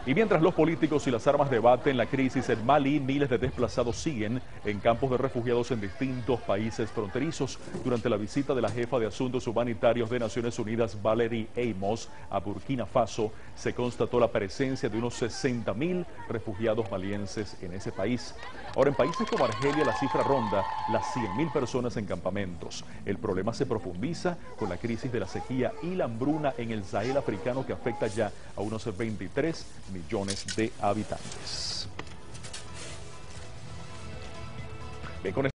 Y mientras los políticos y las armas debaten la crisis en Mali, miles de desplazados siguen en campos de refugiados en distintos países fronterizos. Durante la visita de la jefa de Asuntos Humanitarios de Naciones Unidas, Valerie Amos, a Burkina Faso, se constató la presencia de unos 60.000 refugiados malienses en ese país. Ahora, en países como Argelia, la cifra ronda las 100.000 personas en campamentos. El problema se profundiza con la crisis de la sequía y la hambruna en el Sahel africano, que afecta ya a unos 23 millones de habitantes. Bien, con